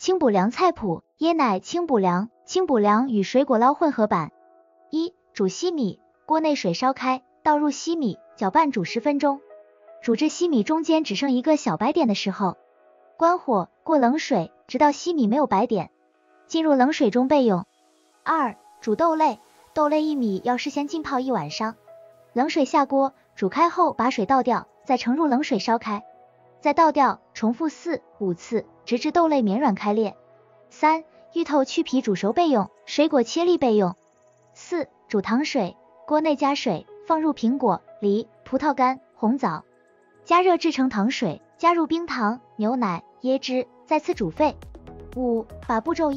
清补凉菜谱：椰奶清补凉，清补凉与水果捞混合版。一、煮西米，锅内水烧开，倒入西米，搅拌煮10分钟，煮至西米中间只剩一个小白点的时候，关火，过冷水，直到西米没有白点，进入冷水中备用。二、煮豆类，豆类1米要事先浸泡1晚上，冷水下锅，煮开后把水倒掉，再盛入冷水烧开，再倒掉，重复4、5次，直至豆类绵软开裂。3、芋头去皮煮熟备用，水果切粒备用。4、煮糖水，锅内加水，放入苹果、梨、葡萄干、红枣，加热制成糖水，加入冰糖、牛奶、椰汁，再次煮沸。5、把步骤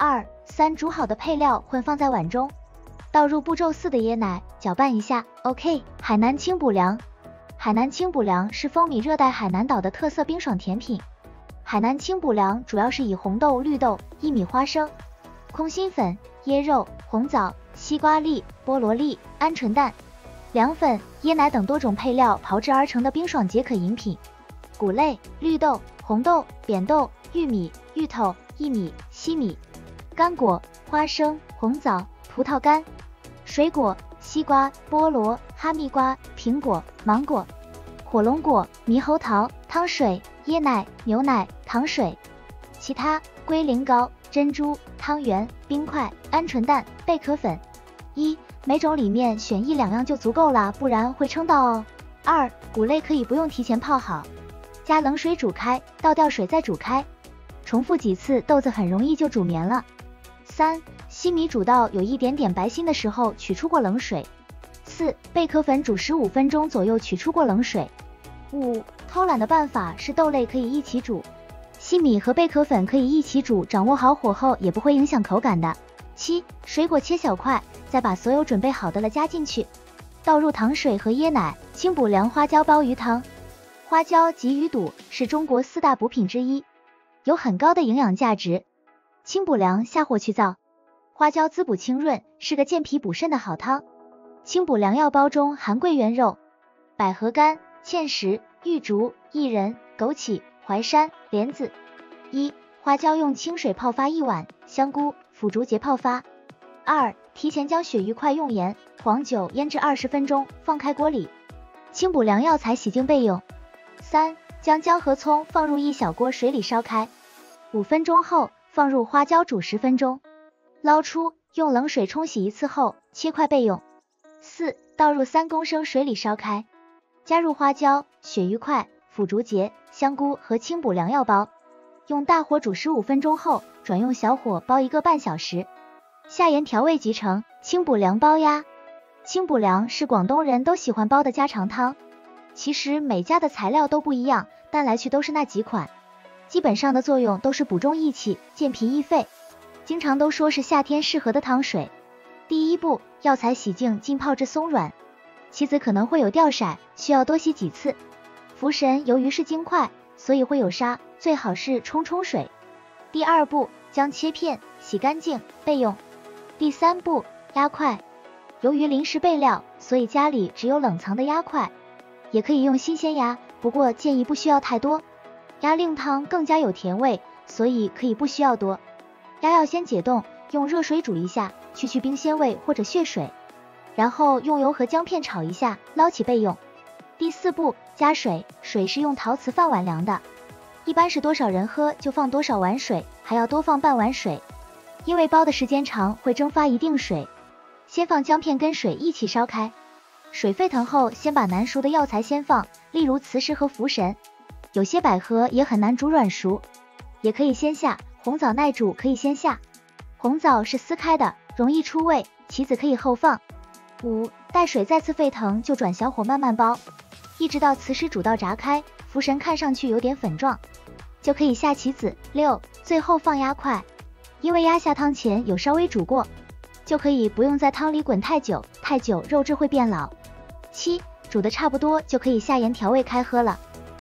1、2、3煮好的配料混放在碗中，倒入步骤4的椰奶，搅拌一下。OK。海南清补凉。海南清补凉是风靡热带海南岛的特色冰爽甜品。海南清补凉主要是以红豆、绿豆、薏米花生、空心粉、椰肉、红枣、西瓜粒、菠萝粒、鹌鹑蛋、凉粉、椰奶等多种配料炮制而成的冰爽解渴饮品。谷类：绿豆、红豆、扁豆、玉米、芋头、薏米、西米。干果：花生、红枣、葡萄干。水果：西瓜、菠萝、哈密瓜、苹果、芒果。火龙果、猕猴桃。汤水：椰奶、牛奶、糖水。其他：龟苓膏、珍珠、汤圆、冰块、鹌鹑蛋、贝壳粉。1、每种里面选1、2样就足够了，不然会撑到哦。2、谷类可以不用提前泡好，加冷水煮开，倒掉水再煮开，重复几次，豆子很容易就煮绵了。3、西米煮到有一点点白心的时候取出过冷水。4、贝壳粉煮15分钟左右取出过冷水。5、偷懒的办法是豆类可以一起煮，西米和贝壳粉可以一起煮，掌握好火候也不会影响口感的。7、水果切小块，再把所有准备好的了加进去，倒入糖水和椰奶。清补凉花椒鲍鱼汤。花椒及鱼肚是中国4大补品之一，有很高的营养价值。清补凉下火去燥，花椒滋补清润，是个健脾补肾的好汤。清补凉药包中含桂圆肉、百合干、芡实、玉竹、薏仁、枸杞、淮山、莲子。1、花椒用清水泡发1晚，香菇、腐竹节泡发。2、提前将鳕鱼块用盐、黄酒腌制20分钟，放开锅里。清补凉药材洗净备用。3、将姜和葱放入一小锅水里烧开，5分钟后放入花椒煮10分钟，捞出，用冷水冲洗1次后切块备用。4、倒入3公升水里烧开，加入花椒、鳕鱼块、腐竹节、香菇和清补凉药包，用大火煮15分钟后转用小火煲1个半小时，下盐调味即成。清补凉煲鸭。清补凉是广东人都喜欢煲的家常汤，其实每家的材料都不一样，但来去都是那几款，基本上的作用都是补中益气、健脾益肺，经常都说是夏天适合的汤水。第一步，药材洗净浸泡至松软，其次可能会有掉色，需要多洗几次。茯神由于是精块，所以会有沙，最好是冲水。第二步，将切片洗干净备用。第三步，鸭块。由于临时备料，所以家里只有冷藏的鸭块，也可以用新鲜鸭，不过建议不需要太多，鸭令汤更加有甜味，所以可以不需要多。鸭要先解冻，用热水煮一下，去冰鲜味或者血水，然后用油和姜片炒一下，捞起备用。第四步，加水，水是用陶瓷饭碗量的，一般是多少人喝就放多少碗水，还要多放半碗水，因为煲的时间长会蒸发一定水。先放姜片跟水一起烧开，水沸腾后先把难熟的药材先放，例如磁石和茯神，有些百合也很难煮软熟，也可以先下。红枣耐煮可以先下，红枣是撕开的，容易出味，棋子可以后放。5、待水再次沸腾就转小火慢慢煲，一直到磁石煮到炸开，茯神看上去有点粉状，就可以下棋子。6、最后放鸭块，因为鸭下汤前有稍微煮过，就可以不用在汤里滚太久，太久肉质会变老。7、煮的差不多就可以下盐调味开喝了。